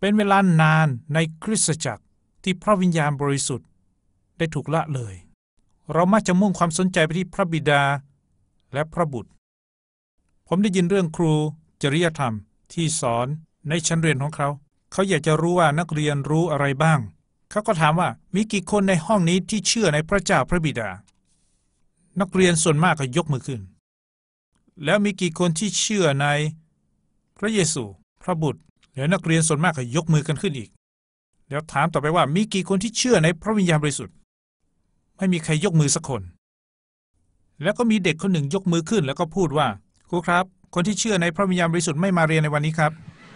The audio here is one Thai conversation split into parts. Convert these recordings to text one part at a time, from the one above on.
เป็นเวลานานในคริสตจักรที่พระวิญญาณบริสุทธิ์ได้ถูกละเลยเรามักจะมุ่งความสนใจไปที่พระบิดาและพระบุตรผมได้ยินเรื่องครูจริยธรรมที่สอนในชั้นเรียนของเขาอยากจะรู้ว่านักเรียนรู้อะไรบ้างเขาก็ถามว่ามีกี่คนในห้องนี้ที่เชื่อในพระเจ้าพระบิดานักเรียนส่วนมากก็ยกมือขึ้นแล้วมีกี่คนที่เชื่อในพระเยซูพระบุตรแล้วนักเรียนส่วนมากก็ยกมือกันขึ้นอีกแล้วถามต่อไปว่ามีกี่คนที่เชื่อในพระวิญญาณบริสุทธิ์ไม่มีใครยกมือสักคนแล้วก็มีเด็กคนหนึ่งยกมือขึ้นแล้วก็พูดว่าครูครับคนที่เชื่อในพระวิญญาณบริสุทธิ์ไม่มาเรียนในวันนี้ครับ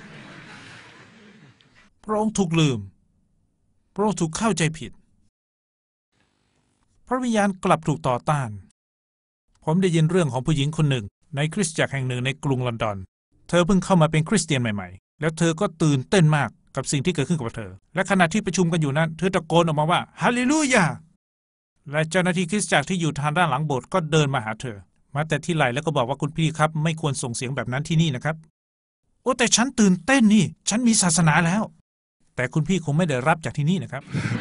พระองค์ถูกลืมพระองค์ถูกเข้าใจผิดพระวิญญาณกลับถูกต่อต้านผมได้ยินเรื่องของผู้หญิงคนหนึ่งในคริสตจักรแห่งหนึ่งในกรุงลอนดอนเธอเพิ่งเข้ามาเป็นคริสเตียนใหม่ๆแล้วเธอก็ตื่นเต้นมากกับสิ่งที่เกิดขึ้นกับเธอและขณะที่ประชุมกันอยู่นั้นเธอตะโกนออกมาว่าฮาเลลูยาและเจ้าหน้าที่คริสตจักรที่อยู่ทางด้านหลังโบสถ์ก็เดินมาหาเธอมาแต่ที่ไหล่แล้วก็บอกว่าคุณพี่ครับไม่ควรส่งเสียงแบบนั้นที่นี่นะครับโอ้แต่ฉันตื่นเต้นนี่ฉันมีศาสนาแล้วแต่คุณพี่คงไม่ได้รับจากที่นี่นะครับ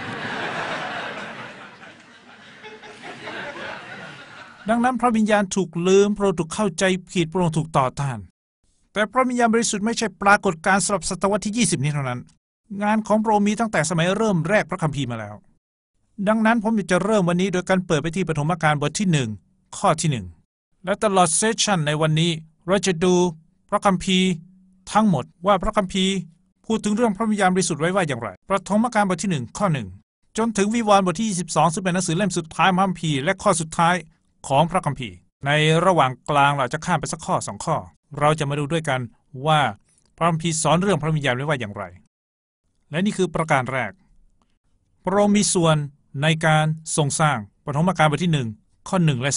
ดังนั้นพระวิญญาณถูกลืมพระองค์ถูกเข้าใจผิดพระองค์ถูกต่อต้านแต่พระวิญญาณบริสุทธิ์ไม่ใช่ปรากฏการณ์สำหรับศตวรรษที่20นี้เท่านั้นงานของพระองค์มีตั้งแต่สมัยเริ่มแรกพระคัมภีร์มาแล้วดังนั้นผมจะเริ่มวันนี้โดยการเปิดไปที่ปฐมกาลบทที่1ข้อที่1และตลอดเซสชั่นในวันนี้เราจะดูพระคัมภีร์ทั้งหมดว่าพระคัมภีร์พูดถึงเรื่องพระวิญญาณบริสุทธิ์ไว้ว่าอย่างไรปฐมกาลบทที่1ข้อ1จนถึงวิวรณ์บทที่22ซึ่งเป็นหนังสือเล่มสุดท้ายพระคัมภีร์และข้อสุดท้ายของพระคัมภีร์ในระหว่างกลางเราจะข้ามไปสักข้อ2ข้อเราจะมาดูด้วยกันว่าพระคัมภีร์สอนเรื่องพระวิญญาณไว้ว่าอย่างไรและนี่คือประการแรกพระองค์มีส่วนในการทรงสร้างปฐมกาลบทที่1ข้อ1และ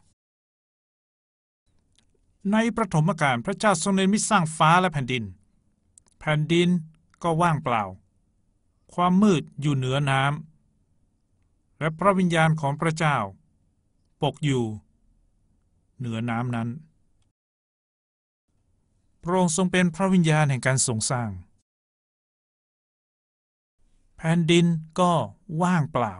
2ในปฐมกาลพระเจ้าทรงเนรมิตสร้างฟ้าและแผ่นดินแผ่นดินก็ว่างเปล่าความมืดอยู่เหนือน้ำและพระวิญญาณของพระเจ้าปกอยู่เหนือน้ำนั้นพระองค์ทรงเป็นพระวิญญาณแห่งการทรงสร้างแผ่นดินก็ว่างเปล่า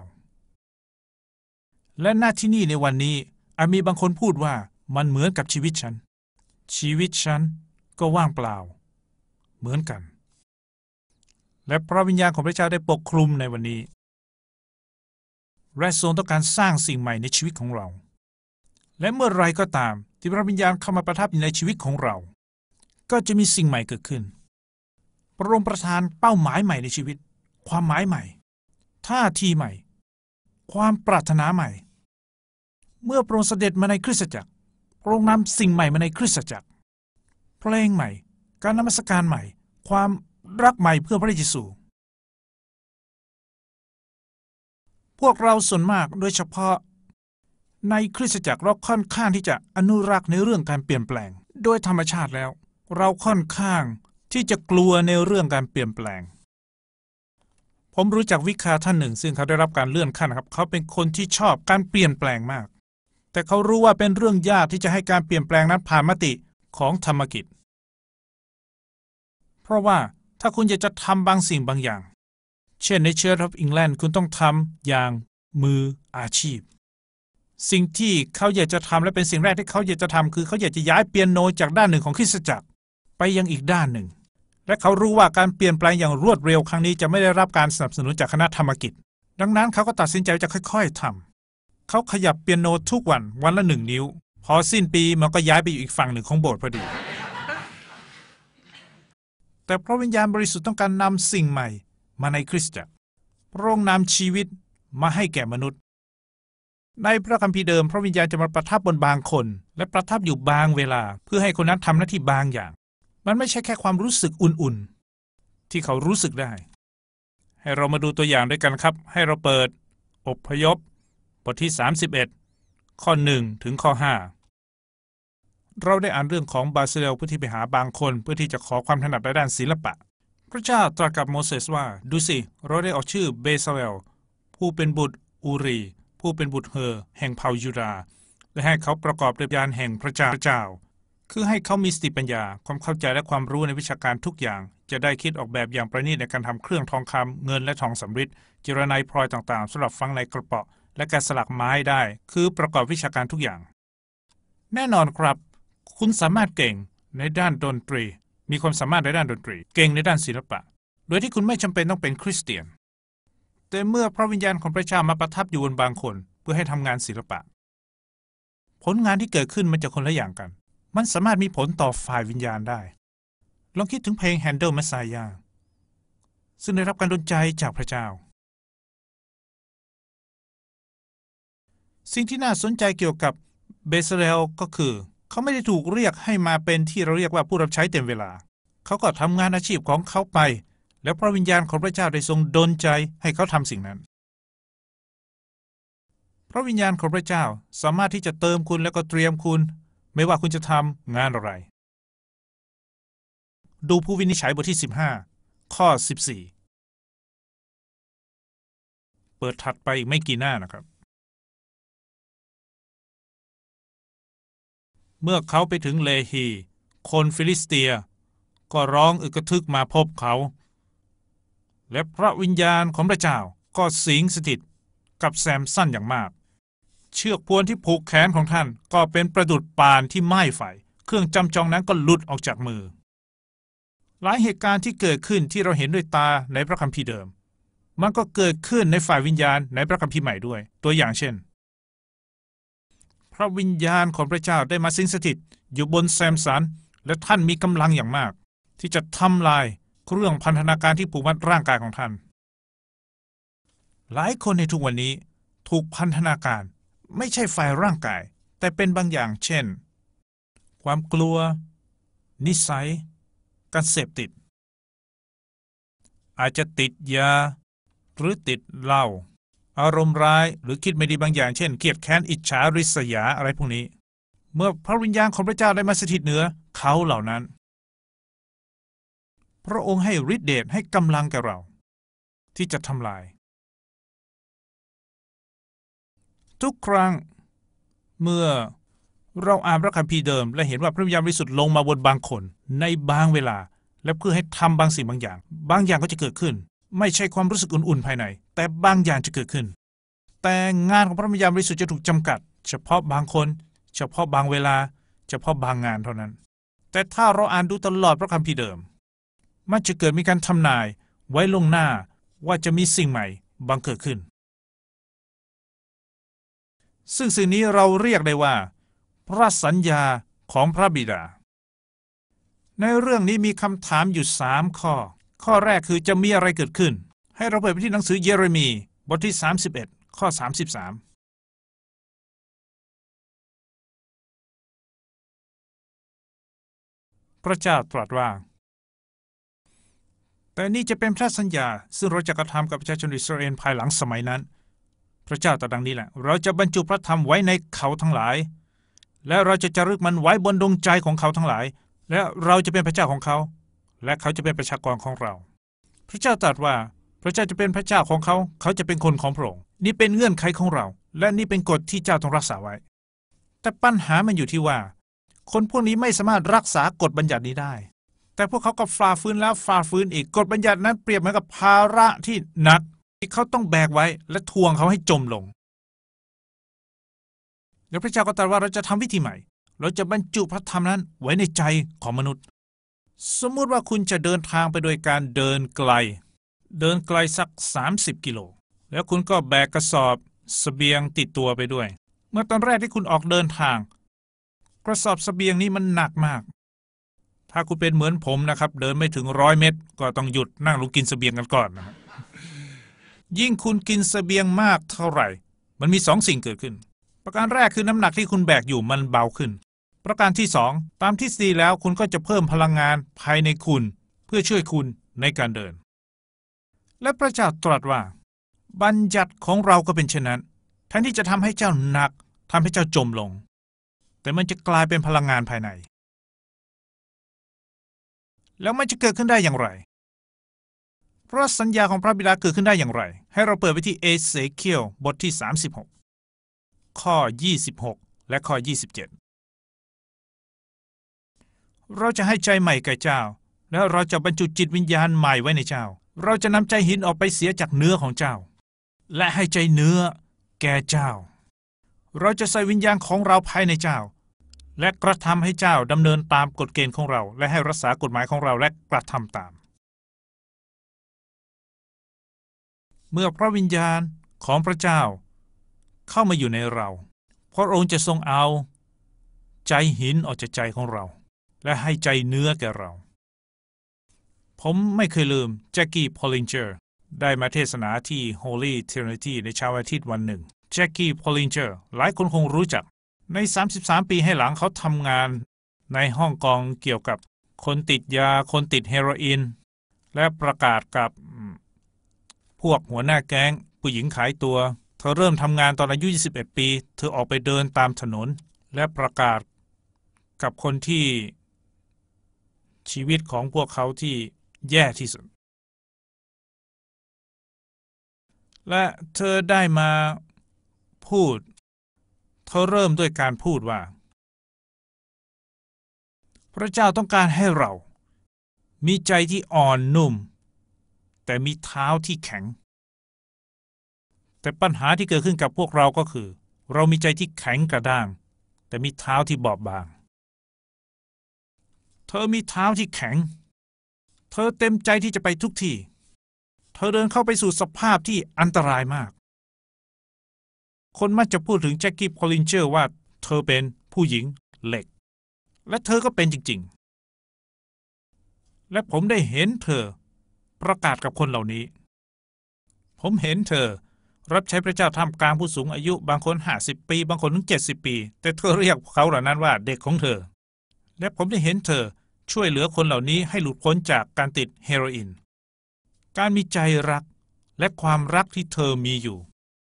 และหน้าที่นี่ในวันนี้อาจมีบางคนพูดว่ามันเหมือนกับชีวิตฉันก็ว่างเปล่าเหมือนกันและพระวิญญาณของพระเจ้าได้ปกคลุมในวันนี้และทรงต้องการสร้างสิ่งใหม่ในชีวิตของเราและเมื่อไรก็ตามที่พระวิญญาณเข้ามาประทับอยู่ในชีวิตของเราก็จะมีสิ่งใหม่เกิดขึ้นพระองค์ประทานเป้าหมายใหม่ในชีวิตความหมายใหม่ท่าทีใหม่ความปรารถนาใหม่เมื่อพระองค์เสด็จมาในคริสตจักรพระองค์นำสิ่งใหม่มาในคริสตจักรเพลงใหม่การนมัสการใหม่ความรักใหม่เพื่อพระเยซูพวกเราส่วนมากโดยเฉพาะในคริสตจักรเราค่อนข้างที่จะอนุรักษ์ในเรื่องการเปลี่ยนแปลงโดยธรรมชาติแล้วเราค่อนข้างที่จะกลัวในเรื่องการเปลี่ยนแปลงผมรู้จักวิคาท่านหนึ่งซึ่งเขาได้รับการเลื่อนขั้นครับเขาเป็นคนที่ชอบการเปลี่ยนแปลงมากแต่เขารู้ว่าเป็นเรื่องยากที่จะให้การเปลี่ยนแปลงนั้นผ่านมติของธรรมกิจเพราะว่าถ้าคุณอยากจะทำบางสิ่งบางอย่างเช่นในเชื้อของอังกฤษคุณต้องทำอย่างมืออาชีพสิ่งที่เขาอยากจะทำและเป็นสิ่งแรกที่เขาอยากจะทำคือเขาอยากจะย้ายเปียโนจากด้านหนึ่งของคริสตจักรไปยังอีกด้านหนึ่งและเขารู้ว่าการเปลี่ยนแปลงอย่างรวดเร็วครั้งนี้จะไม่ได้รับการสนับสนุนจากคณะธรรมกิจดังนั้นเขาก็ตัดสินใจจะค่อยๆทำเขาขยับเปียโนทุกวันละ1 นิ้วพอสิ้นปีมันก็ย้ายไปอยู่อีกฝั่งหนึ่งของโบสถ์พอดีแต่พระวิญญาณบริสุทธิ์ต้องการนำสิ่งใหม่มาในคริสตจักรพระองค์นำชีวิตมาให้แก่มนุษย์ในพระคัมภีร์เดิมพระวิญญาณจะมาประทับบนบางคนและประทับอยู่บางเวลาเพื่อให้คนนั้นทำหน้าที่บางอย่างมันไม่ใช่แค่ความรู้สึกอุ่นๆที่เขารู้สึกได้ให้เรามาดูตัวอย่างด้วยกันครับให้เราเปิดอพยพบทที่31ข้อ1ถึงข้อ5เราได้อ่านเรื่องของบาซิเลลผู้ที่ไปหาบางคนเพื่อที่จะขอความถนัดในด้านศิลปะพระเจ้าตรัสกับโมเสสว่าดูสิเราได้ออกชื่อเบซาเลลผู้เป็นบุตรอูรีผู้เป็นบุตรเฮอแห่งเผ่ายูดาห์และให้เขาประกอบด้วยญาณแห่งพระเจ้าคือให้เขามีสติปัญญาความเข้าใจและความรู้ในวิชาการทุกอย่างจะได้คิดออกแบบอย่างประณีตในการทำเครื่องทองคำเงินและทองสำริดเจรไนพลอยต่างๆสำหรับฝังในกระเป๋าและการสลักไม้ได้คือประกอบวิชาการทุกอย่างแน่นอนครับคุณสามารถเก่งในด้านดนตรีมีความสามารถในด้านดนตรีเก่งในด้านศิลปะโดยที่คุณไม่จำเป็นต้องเป็นคริสเตียนแต่เมื่อพระวิญญาณของพระเจ้ามาประทับอยู่บนบางคนเพื่อให้ทำงานศิลปะผลงานที่เกิดขึ้นมันจะคนละอย่างกันมันสามารถมีผลต่อฝ่ายวิญญาณได้ลองคิดถึงเพลง Handel Messiah ซึ่งได้รับการดลใจจากพระเจ้าสิ่งที่น่าสนใจเกี่ยวกับเบซาเลลก็คือเขาไม่ได้ถูกเรียกให้มาเป็นที่เราเรียกว่าผู้รับใช้เต็มเวลาเขาก็ทำงานอาชีพของเขาไปแล้วพระวิญญาณของพระเจ้าได้ทรงดลใจให้เขาทำสิ่งนั้นพระวิญญาณของพระเจ้าสามารถที่จะเติมคุณแล้วก็เตรียมคุณไม่ว่าคุณจะทำงานอะไรดูผู้วินิจฉัยบทที่15ข้อ14เปิดถัดไปอีกไม่กี่หน้านะครับเมื่อเขาไปถึงเลฮีคนฟิลิสเตียก็ร้องอึกทึกมาพบเขาและพระวิญญาณของพระเจ้าก็สิงสถิตกับแซมสันอย่างมากเชือกพวนที่ผูกแขนของท่านก็เป็นประดุจปานที่ไหม้ไฟเครื่องจำจองนั้นก็หลุดออกจากมือหลายเหตุการณ์ที่เกิดขึ้นที่เราเห็นด้วยตาในพระคัมภีร์เดิมมันก็เกิดขึ้นในฝ่ายวิญญาณในพระคัมภีร์ใหม่ด้วยตัวอย่างเช่นพระวิญญาณของพระเจ้าได้มาสิงสถิตอยู่บนแซมสันและท่านมีกำลังอย่างมากที่จะทำลายเครื่องพันธนาการที่ผูกมัดร่างกายของท่านหลายคนในทุกวันนี้ถูกพันธนาการไม่ใช่ฝ่ายร่างกายแต่เป็นบางอย่างเช่นความกลัวนิสัยการเสพติดอาจจะติดยาหรือติดเหล้าอารมณ์ร้ายหรือคิดไม่ดีบางอย่างเช่นเกลียดแค้นอิจฉาริษยาอะไรพวกนี้เมื่อพระวิญญาณของพระเจ้าได้มาสถิตเหนือเขาเหล่านั้นพระองค์ให้ฤทธิ์เดชให้กำลังแก่เราที่จะทำลายทุกครั้งเมื่อเราอ่านพระคัมภีร์เดิมและเห็นว่าพระวิญญาณบริสุทธิ์ลงมาบนบางคนในบางเวลาและเพื่อให้ทำบางสิ่งบางอย่างก็จะเกิดขึ้นไม่ใช่ความรู้สึกอุ่นๆภายในแต่บางอย่างจะเกิดขึ้นแต่งานของพระวิญญาณบริสุทธิ์จะถูกจำกัดเฉพาะบางคนเฉพาะบางเวลาเฉพาะบางงานเท่านั้นแต่ถ้าเราอ่านดูตลอดพระคัมภีร์เดิมมันจะเกิดมีการทำนายไว้ล่วงหน้าว่าจะมีสิ่งใหม่บังเกิดขึ้นซึ่งสิ่งนี้เราเรียกได้ว่าพระสัญญาของพระบิดาในเรื่องนี้มีคำถามอยู่3ข้อแรกคือจะมีอะไรเกิดขึ้นให้เราเปิดไปที่หนังสือเยเรมีบทที่31ข้อ33พระเจ้าตรัสว่าแต่นี่จะเป็นพระสัญญาซึ่งเราจะกระทำกับประชาชนอิสราเอลภายหลังสมัยนั้นพระเจ้าตรัสดังนี้แหละเราจะบรรจุพระธรรมไว้ในเขาทั้งหลายและเราจะจารึกมันไว้บนดวงใจของเขาทั้งหลายและเราจะเป็นพระเจ้าของเขาและเขาจะเป็นประชากรของเราพระเจ้าตรัสว่าพระเจ้าจะเป็นพระเจ้าของเขาเขาจะเป็นคนของพระองค์นี่เป็นเงื่อนไขของเราและนี่เป็นกฎที่เจ้าต้องรักษาไว้แต่ปัญหามันอยู่ที่ว่าคนพวกนี้ไม่สามารถรักษากฎบัญญัตินี้ได้แต่พวกเขาก็ฝ่าฝืนแล้วฝ่าฝืนอีกกฎบัญญัตินั้นเปรียบเหมือนกับภาระที่หนักที่เขาต้องแบกไว้และทวงเขาให้จมลงแล้วพระเจ้าก็ตรัสว่าเราจะทำวิธีใหม่เราจะบรรจุพระธรรมนั้นไว้ในใจของมนุษย์สมมุติว่าคุณจะเดินทางไปโดยการเดินไกลสัก30 กิโลแล้วคุณก็แบกกระสอบเสบียงติดตัวไปด้วยเมื่อตอนแรกที่คุณออกเดินทางกระสอบเสบียงนี้มันหนักมากถ้าคุณเป็นเหมือนผมนะครับเดินไม่ถึง100 เมตรก็ต้องหยุดนั่งลงกินเสบียงกันก่อนนะครับยิ่งคุณกินเสบียงมากเท่าไหร่มันมี2 สิ่งเกิดขึ้นประการแรกคือน้ำหนักที่คุณแบกอยู่มันเบาขึ้นประการที่2ตามทฤษฎีแล้วคุณก็จะเพิ่มพลังงานภายในคุณเพื่อช่วยคุณในการเดินและพระเจ้าตรัสว่าบัญญัติของเราก็เป็นเช่นนั้นแทนที่จะทำให้เจ้าหนักทำให้เจ้าจมลงแต่มันจะกลายเป็นพลังงานภายในแล้วมันจะเกิดขึ้นได้อย่างไรเพราะสัญญาของพระบิดาเกิดขึ้นได้อย่างไรให้เราเปิดไปที่เอเสเคียลบทที่36ข้อ26และข้อ27 เราจะให้ใจใหม่แก่เจ้าแล้วเราจะบรรจุจิตวิญญาณใหม่ไว้ในเจ้าเราจะนำใจหินออกไปเสียจากเนื้อของเจ้าและให้ใจเนื้อแก่เจ้าเราจะใส่วิญญาณของเราภายในเจ้าและกระทำให้เจ้าดำเนินตามกฎเกณฑ์ของเราและให้รักษากฎหมายของเราและกระทำตามเมื่อพระวิญญาณของพระเจ้าเข้ามาอยู่ในเราพระองค์จะทรงเอาใจหินออกจากใจของเราและให้ใจเนื้อแก่เราผมไม่เคยลืมแจ็คกี้ พอลลิงเจอร์ได้มาเทศนาที่ Holy Trinity ในเช้าอาทิตย์วันหนึ่งแจ็คกี้ พอลลิงเจอร์หลายคนคงรู้จักใน33ปีให้หลังเขาทำงานในฮ่องกงเกี่ยวกับคนติดยาคนติดเฮโรอีนและประกาศกับพวกหัวหน้าแก๊งผู้หญิงขายตัวเธอเริ่มทำงานตอนอายุ21ปีเธอออกไปเดินตามถนนและประกาศกับคนที่ชีวิตของพวกเขาที่แย่ที่สุดและเธอได้มาพูดเธอเริ่มด้วยการพูดว่าพระเจ้าต้องการให้เรามีใจที่อ่อนนุ่มแต่มีเท้าที่แข็งแต่ปัญหาที่เกิดขึ้นกับพวกเราก็คือเรามีใจที่แข็งกระด้างแต่มีเท้าที่บอบบางเธอมีเท้าที่แข็งเธอเต็มใจที่จะไปทุกที่เธอเดินเข้าไปสู่สภาพที่อันตรายมากคนมักจะพูดถึงแจ็คกี้ พอลลิงเจอร์ว่าเธอเป็นผู้หญิงเหล็กและเธอก็เป็นจริงๆและผมได้เห็นเธอประกาศกับคนเหล่านี้ผมเห็นเธอรับใช้พระเจ้าท่ามกลางผู้สูงอายุบางคน50ปีบางคนถึง70ปีแต่เธอเรียกเขาเหล่านั้นว่าเด็กของเธอและผมได้เห็นเธอช่วยเหลือคนเหล่านี้ให้หลุดพ้นจากการติดเฮโรอีนการมีใจรักและความรักที่เธอมีอยู่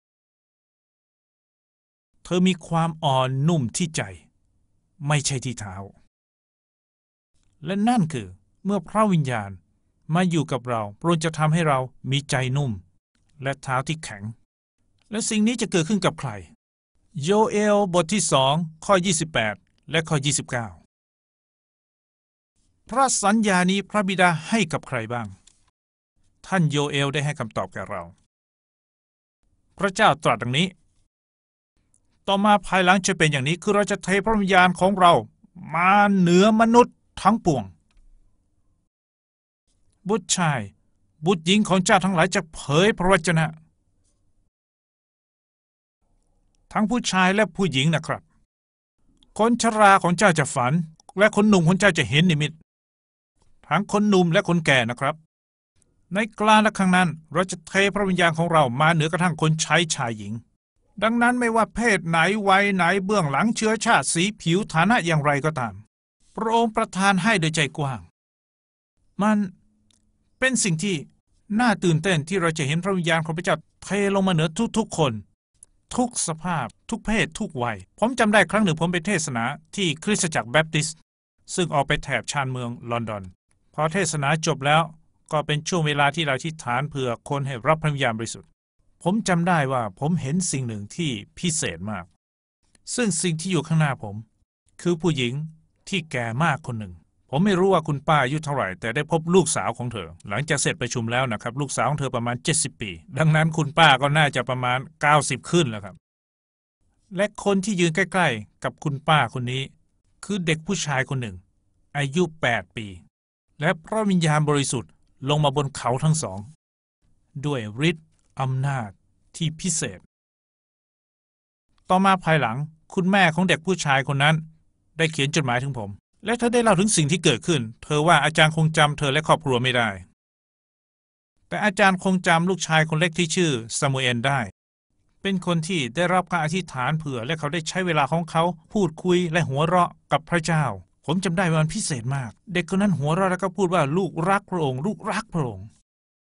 เธอมีความอ่อนนุ่มที่ใจไม่ใช่ที่เท้าและนั่นคือเมื่อพระวิญญาณมาอยู่กับเราพระองค์จะทำให้เรามีใจนุ่มและเท้าที่แข็งและสิ่งนี้จะเกิดขึ้นกับใครโยเอลบทที่2ข้อ28และข้อ29พระสัญญานี้พระบิดาให้กับใครบ้างท่านโยเอลได้ให้คำตอบแก่เราพระเจ้าตรัสดังนี้ต่อมาภายหลังจะเป็นอย่างนี้คือเราจะเทพระวิญญาณของเรามาเหนือมนุษย์ทั้งปวงบุตรชายบุตรหญิงของเจ้าทั้งหลายจะเผยพระวจนะทั้งผู้ชายและผู้หญิงนะครับคนชราของเจ้าจะฝันและคนหนุ่มของเจ้าจะเห็นนิมิตทั้งคนหนุ่มและคนแก่นะครับในกลางและข้างนั้นเราจะเทพระวิญญาณของเรามาเหนือกระทั่งคนใช้ชายหญิงดังนั้นไม่ว่าเพศไหนวัยไหนเบื้องหลังเชื้อชาติสีผิวฐานะอย่างไรก็ตามพระองค์ประทานให้โดยใจกว้างมันเป็นสิ่งที่น่าตื่นเต้นที่เราจะเห็นพระวิญญาณของพระเจ้าเทลงมาเหนือทุกๆคนทุกสภาพทุกเพศทุกวัยผมจำได้ครั้งหนึ่งผมไปเทศนาที่คริสตจักรแบปติสต์ซึ่งออกไปแถบชานเมืองลอนดอนพอเทศนาจบแล้วก็เป็นช่วงเวลาที่เราอธิษฐานเพื่อคนให้รับพระวิญญาณบริสุทธิ์ผมจำได้ว่าผมเห็นสิ่งหนึ่งที่พิเศษมากซึ่งสิ่งที่อยู่ข้างหน้าผมคือผู้หญิงที่แก่มากคนหนึ่งผมไม่รู้ว่าคุณป้าอายุเท่าไหร่แต่ได้พบลูกสาวของเธอหลังจากเสร็จประชุมแล้วนะครับลูกสาวของเธอประมาณ70ปีดังนั้นคุณป้าก็น่าจะประมาณ90ขึ้นแล้วครับและคนที่ยืนใกล้ๆกับคุณป้าคนนี้คือเด็กผู้ชายคนหนึ่งอายุ8ปีและพระวิญญาณบริสุทธิ์ลงมาบนเขาทั้งสองด้วยฤทธิ์อำนาจที่พิเศษต่อมาภายหลังคุณแม่ของเด็กผู้ชายคนนั้นได้เขียนจดหมายถึงผมและเธอได้เล่าถึงสิ่งที่เกิดขึ้นเธอว่าอาจารย์คงจำเธอและครอบครัวไม่ได้แต่อาจารย์คงจำลูกชายคนเล็กที่ชื่อซามูเอลได้เป็นคนที่ได้รับการอธิษฐานเผื่อและเขาได้ใช้เวลาของเขาพูดคุยและหัวเราะกับพระเจ้าผมจำได้ว่ามันพิเศษมากเด็กคนนั้นหัวเราะแล้วก็พูดว่าลูกรักพระองค์ลูกรักพระองค์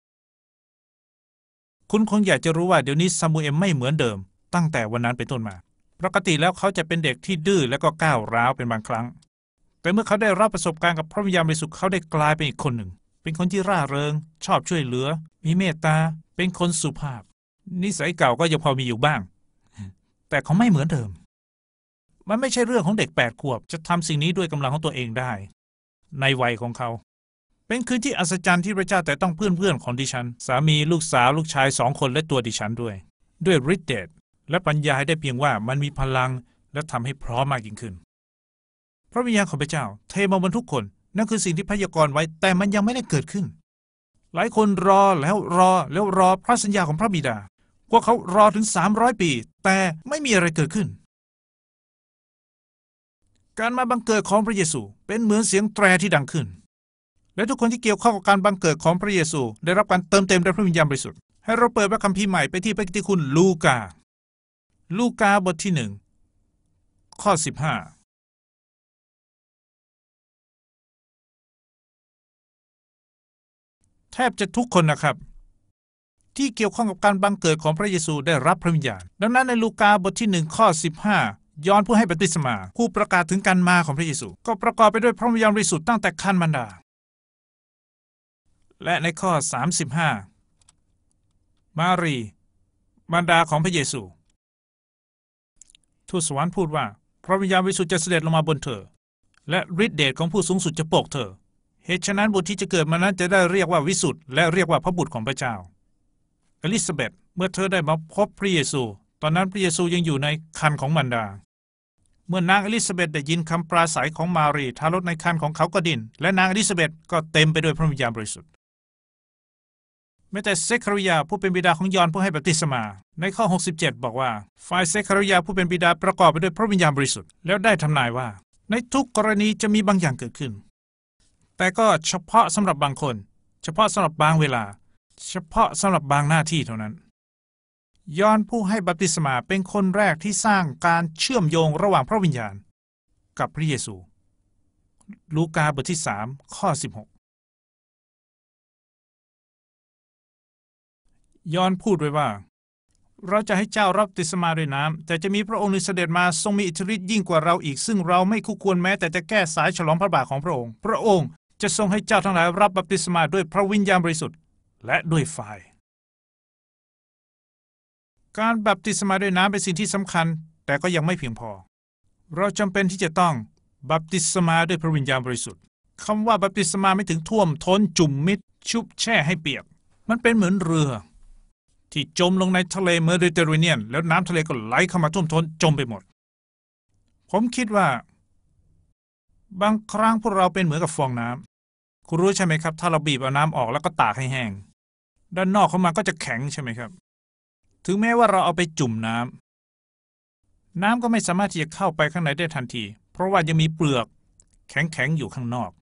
คุณคงอยากจะรู้ว่าเดี๋ยวนี้ซามูเอลไม่เหมือนเดิมตั้งแต่วันนั้นเป็นต้นมาปกติแล้วเขาจะเป็นเด็กที่ดื้อและก็ก้าวร้าวเป็นบางครั้งแต่เมื่อเขาได้รับประสบการณ์กับพระวิญญาณบริสุทธิ์เขาได้กลายเป็นอีกคนหนึ่งเป็นคนที่ร่าเริงชอบช่วยเหลือมีเมตตาเป็นคนสุภาพนิสัยเก่าก็ยังพอมีอยู่บ้างแต่เขาไม่เหมือนเดิมมันไม่ใช่เรื่องของเด็ก8 ขวบจะทำสิ่งนี้ด้วยกำลังของตัวเองได้ในวัยของเขาเป็นคืนที่อัศจรรย์ที่พระเจ้าแต่ต้องเพื่อนของดิฉันสามีลูกสาวลูกชาย2 คนและตัวดิฉันด้วยฤทธิ์เดชและปัญญาให้ได้เพียงว่ามันมีพลังและทำให้พร้อมมากยิ่งขึ้นพระวิญญาณของพระเจ้าเทมาบนทุกคนนั่นคือสิ่งที่พยากรณ์ไว้แต่มันยังไม่ได้เกิดขึ้นหลายคนรอพระสัญญาของพระบิดาพวกเขารอถึง300 ปีแต่ไม่มีอะไรเกิดขึ้นการมาบังเกิดของพระเยซูเป็นเหมือนเสียงแตรที่ดังขึ้นและทุกคนที่เกี่ยวข้องกับการบังเกิดของพระเยซูได้รับการเติมเต็มด้วยพระวิญญาณบริสุทธิ์ให้เราเปิดพระคัมภีร์ใหม่ไปที่พระกิตติคุณลูกาบทที่1ข้อ15แทบจะทุกคนนะครับที่เกี่ยวข้องกับการบังเกิดของพระเยซูได้รับพระวิญญาณดังนั้นในลูกาบทที่1ข้อ15ยอห์นผู้ให้บัพติศมาผู้ประกาศถึงการมาของพระเยซูก็ประกอบไปด้วยพระวิญญาณบริสุทธิ์ตั้งแต่ครรภ์มารดาและในข้อ35มารีมารดาของพระเยซูทูตสวรรค์พูดว่าพระวิญญาณบริสุทธิ์จะเสด็จลงมาบนเธอและฤทธิเดชของผู้สูงสุดจะโปกเธอเหตุฉะนั้นบุตรที่จะเกิดมานั้นจะได้เรียกว่าวิสุทธิ์และเรียกว่าพระบุตรของพระเจ้าอลิซาเบธเมื่อเธอได้มาพบพระเยซูตอนนั้นพระเยซูยังอยู่ในครรภ์ของมารดาเมื่อนางอลิซาเบธได้ยินคำปราศัยของมารีทารกในครรภ์ของเขาก็ดิ้นและนางอลิซาเบธก็เต็มไปด้วยพระวิญญาณบริสุทธิ์แม้แต่เซคาริยาผู้เป็นบิดาของยอห์นผู้ให้บัพติศมาในข้อ67บอกว่าฝ่ายเซคาริยาผู้เป็นบิดาประกอบไปด้วยพระวิญญาณบริสุทธิ์แล้วได้ทำนายว่าในทุกกรณีจะมีบางอย่างเกิดขึ้นแต่ก็เฉพาะสำหรับบางคนเฉพาะสำหรับบางเวลาเฉพาะสำหรับบางหน้าที่เท่านั้นยอห์นผู้ให้บัพติศมาเป็นคนแรกที่สร้างการเชื่อมโยงระหว่างพระวิญญาณกับพระเยซูลูกาบทที่3ข้อ16ยอห์นพูดไว้ว่าเราจะให้เจ้ารับบัพติศมาด้วยน้ำแต่จะมีพระองค์หนึ่งเสด็จมาทรงมีอิทธิฤทธิ์ยิ่งกว่าเราอีกซึ่งเราไม่คู่ควรแม้แต่จะแก้สายฉลองพระบาทของพระองค์พระองค์จะทรงให้เจ้าทั้งหลายรับบัพติศมาด้วยพระวิญญาณบริสุทธิ์และด้วยไฟการบัพติศมาด้วยน้ำเป็นสิ่งที่สำคัญแต่ก็ยังไม่เพียงพอเราจำเป็นที่จะต้องบัพติศมาด้วยพระวิญญาณบริสุทธิ์คำว่าบัพติศมาไม่ถึงท่วมท้นจุ่มมิดชุบแช่ให้เปียกมันเป็นเหมือนเรือที่จมลงในทะเลเมดิเตอร์เรเนียนแล้วน้ำทะเลก็ไหลเข้ามาท่วมท้นจมไปหมดผมคิดว่าบางครั้งพวกเราเป็นเหมือนกับฟองน้ำคุณรู้ใช่ไหมครับถ้าเราบีบเอาน้ำออกแล้วก็ตากให้แห้งด้านนอกเข้ามาก็จะแข็งใช่ไหมครับถึงแม้ว่าเราเอาไปจุ่มน้ำก็ไม่สามารถที่จะเข้าไปข้างในได้ทันทีเพราะว่ายังมีเปลือกแข็งอยู่ข้างนอก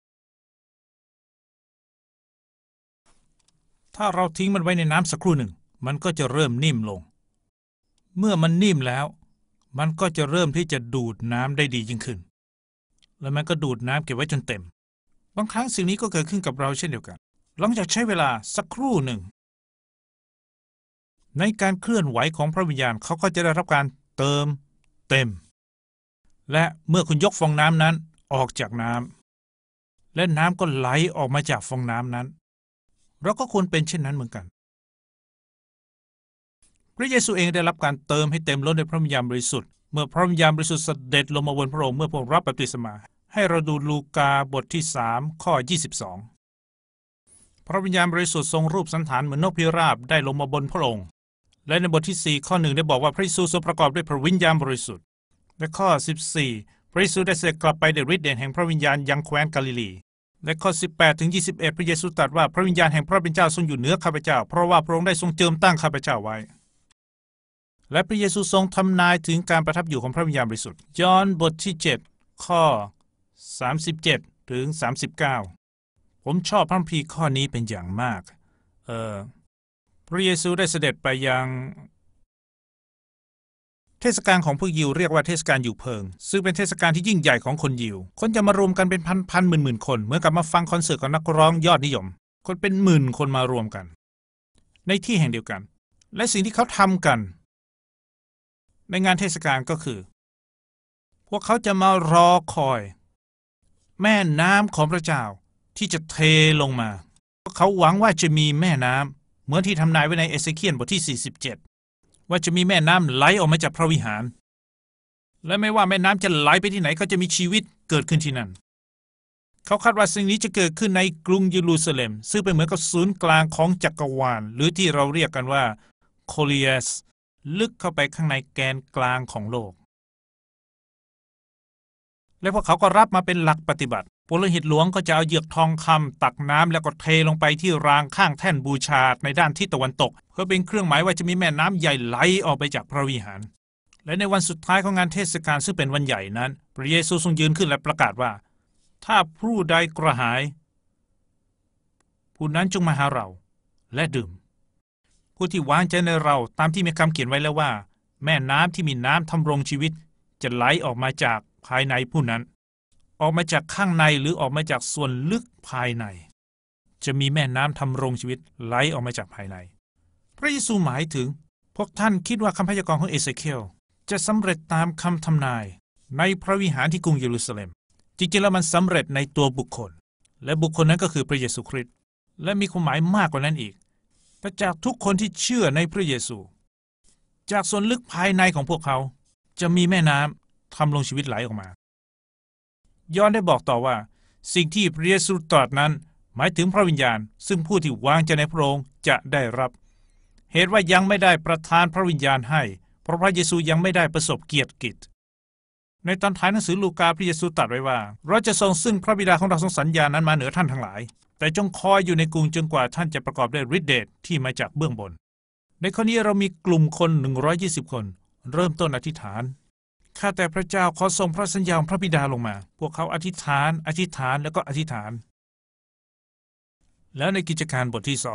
ถ้าเราทิ้งมันไว้ในน้ำสักครู่หนึ่งมันก็จะเริ่มนิ่มลงเมื่อมันนิ่มแล้วมันก็จะเริ่มที่จะดูดน้ำได้ดียิ่งขึ้นแล้วมันก็ดูดน้ำเก็บไว้จนเต็มบางครั้งสิ่งนี้ก็เกิดขึ้นกับเราเช่นเดียวกันหลังจากใช้เวลาสักครู่หนึ่งในการเคลื่อนไหวของพระวิญญาณเขาก็จะได้รับการเติมเต็มและเมื่อคุณยกฟองน้ำนั้นออกจากน้ำและน้ำก็ไหลออกมาจากฟองน้ำนั้นเราก็ควรเป็นเช่นนั้นเหมือนกันพระเยซูเองได้รับการเติมให้เต็มล้นด้วยพระวิญญาณบริสุทธิ์เมื่อพระวิญญาณบริสุทธิ์เสด็จลงมาบนพระองค์เมื่อพระองค์รับบัพติศมาให้เราดูลูกาบทที่3ข้อ22พระวิญญาณบริสุทธิ์ทรงรูปสันฐานเหมือนนกพิราบได้ลงมาบนพระองค์และในบทที่4ข้อ1ได้บอกว่าพระเยซูทรงประกอบด้วยพระวิญญาณบริสุทธิ์และข้อ14พระเยซูได้เสด็จกลับไปด้วยฤทธิ์เดชแห่งพระวิญญาณยังแคว้นกาลิลีและข้อ18ถึง21พระเยซูตรัสว่าพระวิญญาณแห่งพระเป็นเจ้าทรงอยู่เหนือข้าพเจ้าเพราะว่าพระองค์ได้ทรงเจิมตั้งข้าพเจ้าไว้และพระเยซูทรงทำนายถึงการประทับอยู่ของพระวิญญาณบริสุทธิ์ยอห์นบทที่7ข้อ37ถึง39ผมชอบพระคัมภีร์ข้อนี้เป็นอย่างมากพระเยซูได้เสด็จไปยังเทศกาลของพวกยิวเรียกว่าเทศกาลอยู่เพิงซึ่งเป็นเทศกาลที่ยิ่งใหญ่ของคนยิวคนจะมารวมกันเป็นพันหมื่นคนเหมือนกับมาฟังคอนเสิร์ตของนักร้องยอดนิยมคนเป็นหมื่นคนมารวมกันในที่แห่งเดียวกันและสิ่งที่เขาทำกันในงานเทศกาลก็คือพวกเขาจะมารอคอยแม่น้ำของพระเจ้าที่จะเทลงมาเขาหวังว่าจะมีแม่น้ำเหมือนที่ทำนายไว้ในเอเสเคียลบทที่47ว่าจะมีแม่น้ำไหลออกมาจากพระวิหารและไม่ว่าแม่น้ำจะไหลไปที่ไหนก็จะมีชีวิตเกิดขึ้นที่นั่นเขาคาดว่าสิ่งนี้จะเกิดขึ้นในกรุงเยรูซาเล็มซึ่งเป็นเหมือนกับศูนย์กลางของจักรวาลหรือที่เราเรียกกันว่าโคลิเอสลึกเข้าไปข้างในแกนกลางของโลกและพวกเขาก็รับมาเป็นหลักปฏิบัติปุโรหิตหลวงก็จะเอาเหยือกทองคำตักน้ำแล้วก็เทลงไปที่รางข้างแท่นบูชาในด้านทิศตะวันตกเพื่อเป็นเครื่องหมายว่าจะมีแม่น้ำใหญ่ไหลออกไปจากพระวิหารและในวันสุดท้ายของงานเทศกาลซึ่งเป็นวันใหญ่นั้นพระเยซูทรงยืนขึ้นและประกาศว่าถ้าผู้ใดกระหายผู้นั้นจงมาหาเราและดื่มผู้ที่วางใจในเราตามที่มีคำเขียนไว้แล้วว่าแม่น้ำที่มีน้ำทำรงชีวิตจะไหลออกมาจากภายในผู้นั้นออกมาจากข้างในหรือออกมาจากส่วนลึกภายในจะมีแม่น้ำทำรงชีวิตไหลออกมาจากภายในพระเยซูหมายถึงพวกท่านคิดว่าคำพยากรณ์ของเอเซเคียลจะสำเร็จตามคำทำนายในพระวิหารที่กรุงเยรูซาเล็มจริงๆแล้วมันสำเร็จในตัวบุคคลและบุคคลนั้นก็คือพระเยซูคริสต์และมีความหมายมากกว่านั้นอีกแต่จากทุกคนที่เชื่อในพระเยซูจากส่วนลึกภายในของพวกเขาจะมีแม่น้ำทำลงชีวิตไหลออกมายอห์นได้บอกต่อว่าสิ่งที่พระเยซูตรัสนั้นหมายถึงพระวิญญาณซึ่งผู้ที่วางใจในพระองค์จะได้รับเหตุว่ายังไม่ได้ประทานพระวิญญาณให้เพราะพระเยซูยังไม่ได้ประสบเกียรติกิจในตอนท้ายหนังสือลูกาพระเยซูตรัสไว้ว่าเราจะทรงซึ่งพระบิดาของเราทรงสัญญานั้นมาเหนือท่านทั้งหลายแต่จงคอยอยู่ในกรุงจนกว่าท่านจะประกอบด้วยฤทธิเดชที่มาจากเบื้องบนในข้อนี้เรามีกลุ่มคน120คนเริ่มต้นอธิษฐานข้าแต่พระเจ้าขอส่งพระสัญญาของพระบิดาลงมาพวกเขาอธิษฐานแล้วก็อธิษฐานแล้วในกิจการบทที่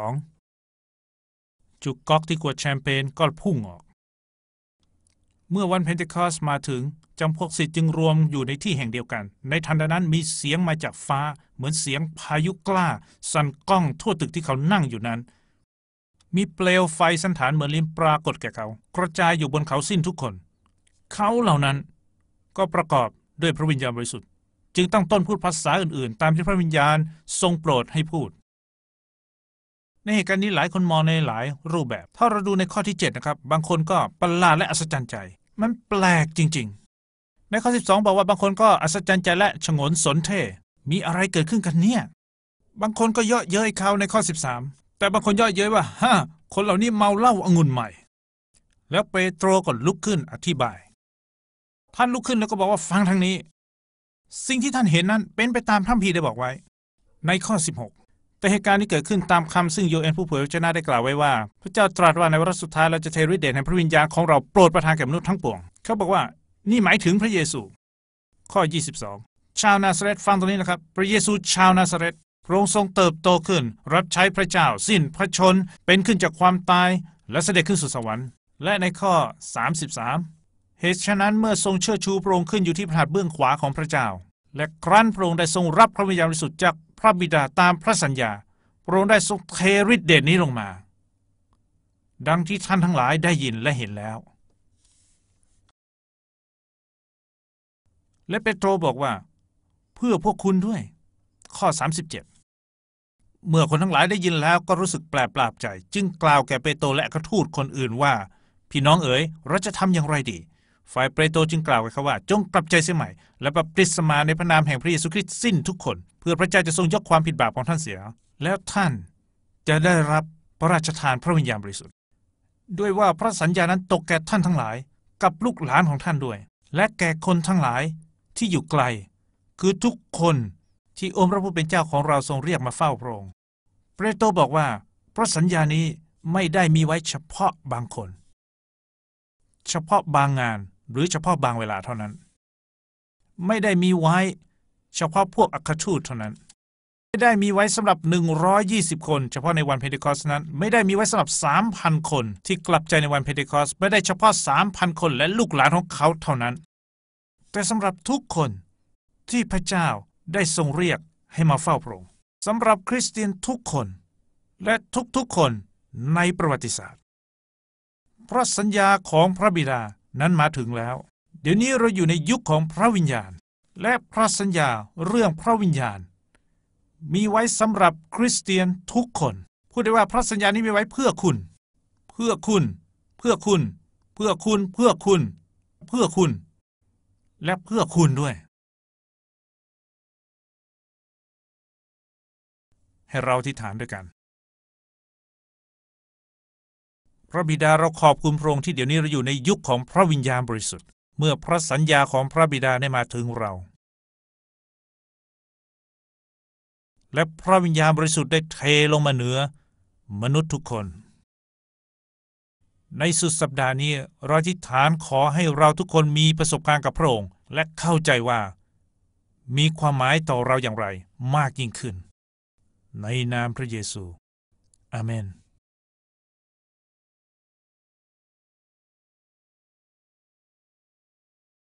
2จุกก๊อกที่ขวดแชมเปญก็พุ่งออกเมื่อวันเพนเทคอสต์มาถึงจำพวกศิษย์จึงรวมอยู่ในที่แห่งเดียวกันในทันใดนั้นมีเสียงมาจากฟ้าเหมือนเสียงพายุกล้าสั่นก้องทั่วตึกที่เขานั่งอยู่นั้นมีเปลวไฟสันฐานเหมือนลิมปรากฏแก่เขากระจายอยู่บนเขาสิ้นทุกคนเขาเหล่านั้นก็ประกอบด้วยพระวิญญาณบริสุทธิ์จึงตั้งต้นพูดภาษาอื่นๆตามที่พระวิญญาณทรงโปรดให้พูดในเหตุการณ์นี้หลายคนมองในหลายรูปแบบถ้าเราดูในข้อที่7นะครับบางคนก็ประหลาดและอัศจรรย์ใจมันแปลกจริงๆในข้อ12บอกว่าบางคนก็อัศจรรย์ใจและฉงนสนเท่มีอะไรเกิดขึ้นกันเนี่ยบางคนก็เยาะเย้ยเขาในข้อ13แต่บางคนเยาะเย้ยว่าคนเหล่านี้เมาเหล้าองุ่นใหม่แล้วเปโตรก็ลุกขึ้นอธิบายท่านลุกขึ้นแล้วก็บอกว่าฟังทางนี้สิ่งที่ท่านเห็นนั้นเป็นไปตามพระคัมภีร์ได้บอกไว้ในข้อ16แต่เหตุการณ์นี้เกิดขึ้นตามคำซึ่งโยเอลผู้เผยพระวจนะได้กล่าวไว้ว่าพระเจ้าตรัสว่าในวาระสุดท้ายเราจะเทฤทธิ์เดชแห่งพระวิญญาณของเราโปรดประทานแก่มนุษย์ทั้งปวงเขาบอกว่านี่หมายถึงพระเยซูข้อ22ชาวนาซาเรตฟังตรงนี้นะครับพระเยซูชาวนาซาเรตพระองค์ทรงเติบโตขึ้นรับใช้พระเจ้าสิ้นพระชนเป็นขึ้นจากความตายและเสด็จขึ้นสู่สวรรค์และในข้อ33เหตุฉะนั้นเมื่อทรงเชิดชูพระองค์ขึ้นอยู่ที่พระหัตถ์เบื้องขวาของพระเจ้าและครั้นพระองค์ได้ทรงรับพระวิญญาณบริสุทธิ์จากพระบิดาตามพระสัญญาพระองค์ได้ทรงเทฤทธิ์เดชนี้ลงมาดังที่ท่านทั้งหลายได้ยินและเห็นแล้วและเปโตรบอกว่าเพื่อพวกคุณด้วยข้อ37เมื่อคนทั้งหลายได้ยินแล้วก็รู้สึกแปลกปราบใจจึงกล่าวแก่เปโตรและกระทูตคนอื่นว่าพี่น้องเอ๋ยเราจะทำอย่างไรดีฝ่ายเปโตรจึงกล่าวกับเขาว่าจงกลับใจเสียใหม่และบัพติศมาในพระนามแห่งพระเยซูคริสต์สิ้นทุกคนเพื่อพระเจ้าจะทรงยกความผิดบาปของท่านเสียแล้วท่านจะได้รับพระราชทานพระวิญญาณบริสุทธิ์ด้วยว่าพระสัญญานั้นตกแก่ท่านทั้งหลายกับลูกหลานของท่านด้วยและแก่คนทั้งหลายที่อยู่ไกลคือทุกคนที่องค์พระผู้เป็นเจ้าของเราทรงเรียกมาเฝ้าพระองค์เปโตรบอกว่าพระสัญญานี้ไม่ได้มีไว้เฉพาะบางคนเฉพาะบางงานหรือเฉพาะบางเวลาเท่านั้นไม่ได้มีไว้เฉพาะพวกอัครทูตเท่านั้นไม่ได้มีไว้สำหรับ120คนเฉพาะในวันเพนเทคอสต์นั้นไม่ได้มีไว้สำหรับ 3,000 คนที่กลับใจในวันเพนเทคอสต์ไม่ได้เฉพาะ 3,000 คนและลูกหลานของเขาเท่านั้นแต่สำหรับทุกคนที่พระเจ้าได้ทรงเรียกให้มาเฝ้าพระองค์สำหรับคริสเตียนทุกคนและทุกๆคนในประวัติศาสตร์พระสัญญาของพระบิดานั้นมาถึงแล้วเดี๋ยวนี้เราอยู่ในยุคของพระวิญญาณและพระสัญญาเรื่องพระวิญญาณมีไว้สำหรับคริสเตียนทุกคนพูดได้ว่าพระสัญญานี้มีไว้เพื่อคุณเพื่อคุณเพื่อคุณเพื่อคุณเพื่อคุณเพื่อคุณและเพื่อคุณด้วยให้เราอธิษฐานด้วยกันพระบิดาเราขอบคุณพระองค์ที่เดี๋ยวนี้เราอยู่ในยุคของพระวิญญาณบริสุทธิ์เมื่อพระสัญญาของพระบิดาได้มาถึงเราและพระวิญญาณบริสุทธิ์ได้เทลงมาเหนือมนุษย์ทุกคนในสุดสัปดาห์นี้เราอธิษฐานขอให้เราทุกคนมีประสบการณ์กับพระองค์และเข้าใจว่ามีความหมายต่อเราอย่างไรมากยิ่งขึ้นในนามพระเยซูอาเมน